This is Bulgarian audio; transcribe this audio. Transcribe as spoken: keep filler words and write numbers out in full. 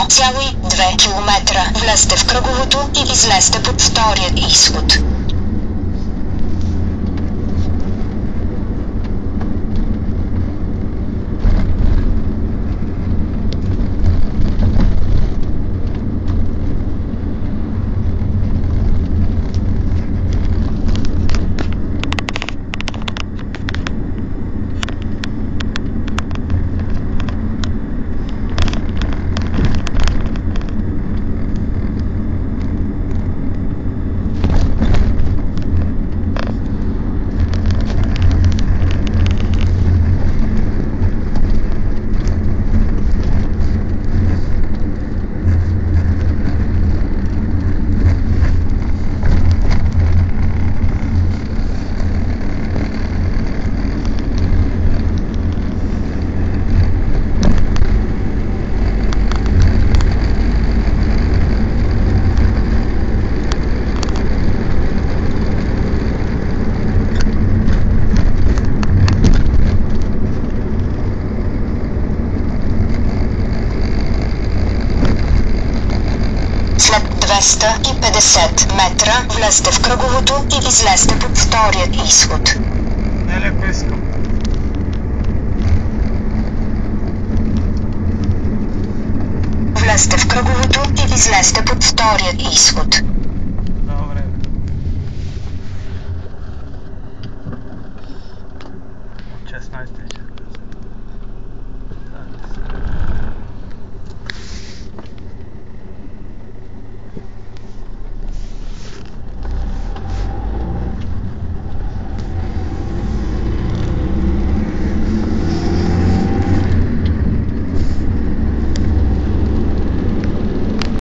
цяло и две километра. Влезте в кръговото и излезте под втория изход. двеста и петдесет метра влезте в кръговото и излезте под втория изход. Не леко искам. Влезте в кръговото и излезте под втория изход.